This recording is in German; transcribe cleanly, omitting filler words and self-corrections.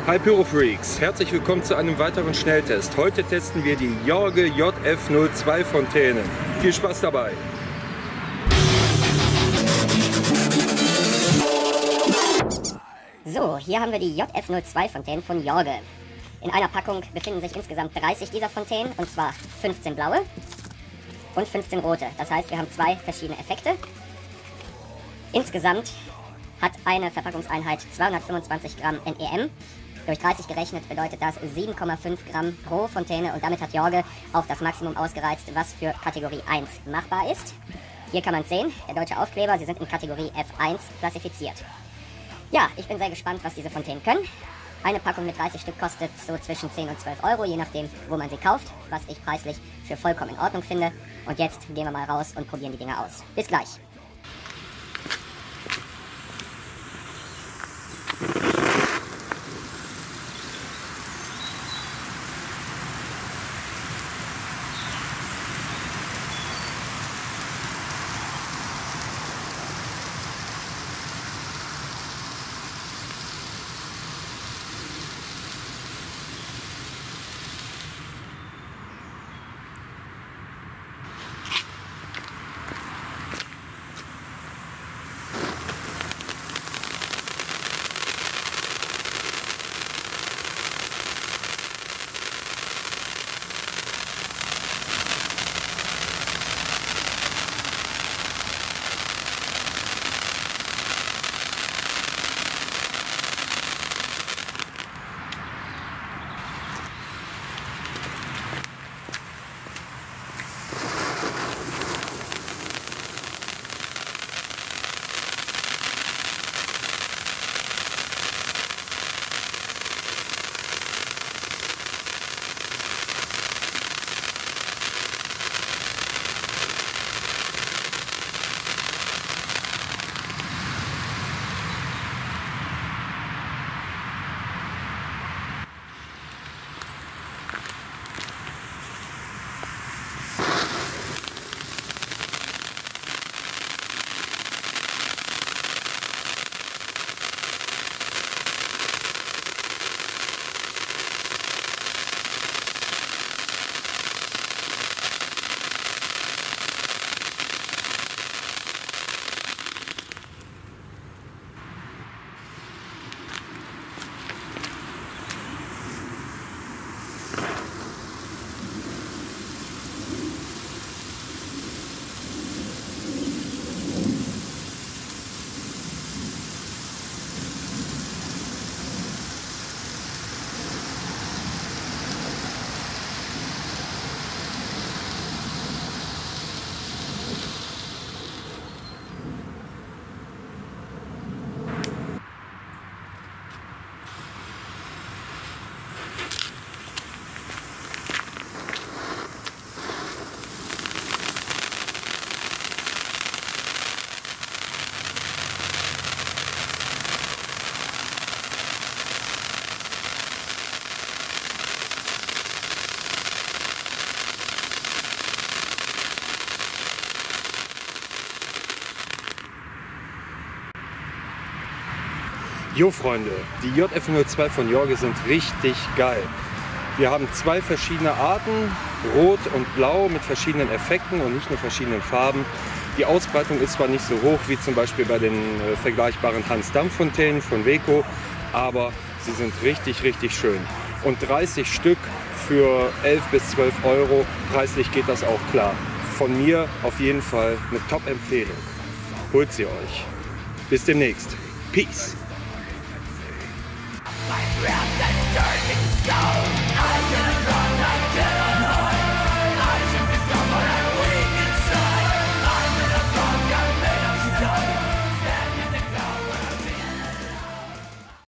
Hi Pyrofreaks, herzlich willkommen zu einem weiteren Schnelltest. Heute testen wir die Jorge JF02 Fontäne. Viel Spaß dabei! So, hier haben wir die JF02 Fontänen von Jorge. In einer Packung befinden sich insgesamt 30 dieser Fontänen, und zwar 15 blaue und 15 rote. Das heißt, wir haben zwei verschiedene Effekte. Insgesamt hat eine Verpackungseinheit 225 Gramm NEM. Durch 30 gerechnet bedeutet das 7,5 Gramm pro Fontäne, und damit hat Jorge auf das Maximum ausgereizt, was für Kategorie 1 machbar ist. Hier kann man es sehen, der deutsche Aufkleber, sie sind in Kategorie F1 klassifiziert. Ja, ich bin sehr gespannt, was diese Fontänen können. Eine Packung mit 30 Stück kostet so zwischen 10 und 12 Euro, je nachdem, wo man sie kauft, was ich preislich für vollkommen in Ordnung finde. Und jetzt gehen wir mal raus und probieren die Dinger aus. Bis gleich! Jo Freunde, die JF02 von Jorge sind richtig geil. Wir haben zwei verschiedene Arten, Rot und Blau mit verschiedenen Effekten und nicht nur verschiedenen Farben. Die Ausbreitung ist zwar nicht so hoch wie zum Beispiel bei den vergleichbaren Hans-Dampf-Fontänen von Weco, aber sie sind richtig, richtig schön. Und 30 Stück für 11 bis 12 Euro, preislich geht das auch klar. Von mir auf jeden Fall eine Top-Empfehlung. Holt sie euch. Bis demnächst. Peace. My breath and turning stone.